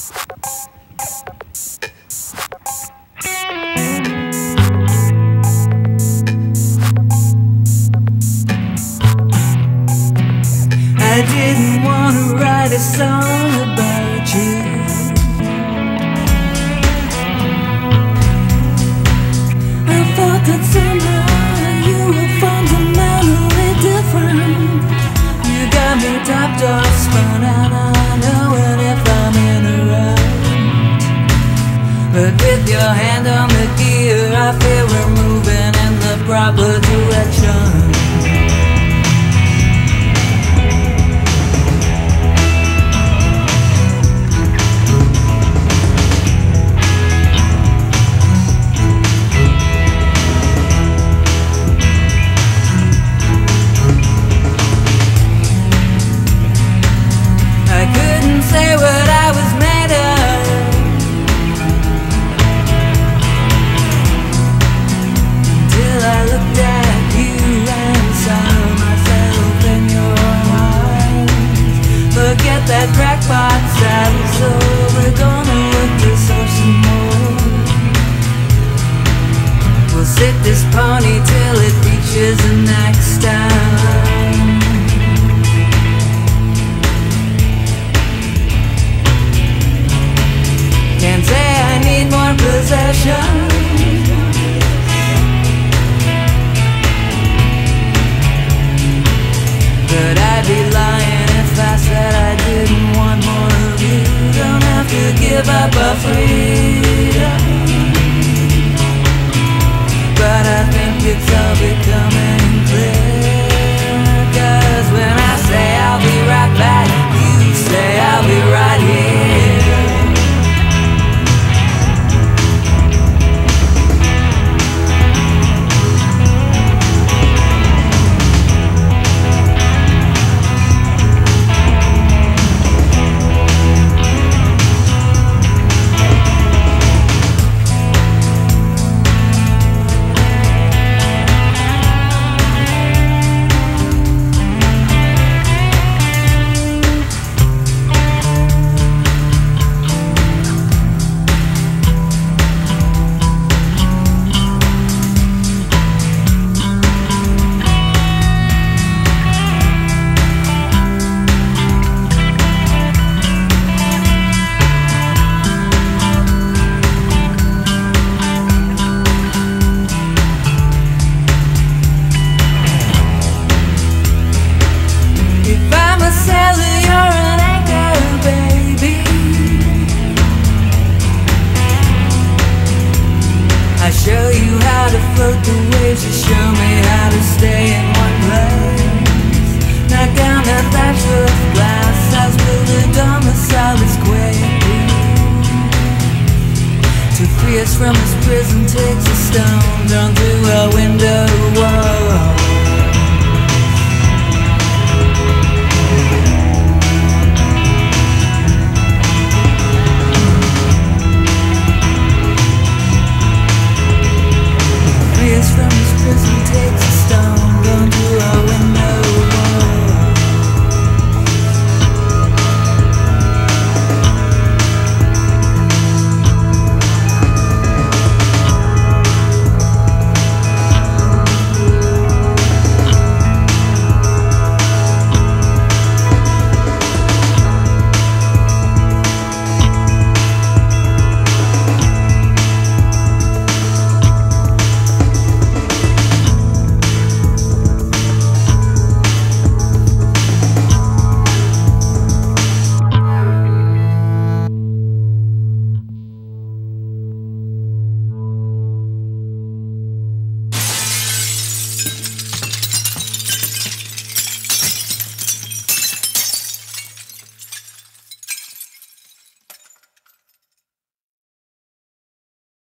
I didn't want to write a song about you. I thought that somehow you were fundamentally different. You got me topped off, spun out, I know it if I'm in a rut. But with your hand on the gear, I feel we're moving in the proper direction. Say what I was made of until I looked at you and saw myself in your eyes. Forget that crackpot saddle, so we're gonna work this off some more. We'll sit this pony till it reaches the next time. Can't say I need more possession, but I'd be lying if I said I didn't want more of you. Don't have to give up our freedom, but I think it's all becoming clear. 'Cause when I say I'll be right back, you say I'll be right here. Show you how to float the waves, you show me how to stay in one place. Knock down that thatched roof glass, house build a domicile that's quaint. To free us from this prison takes a stone thrown through a window wall.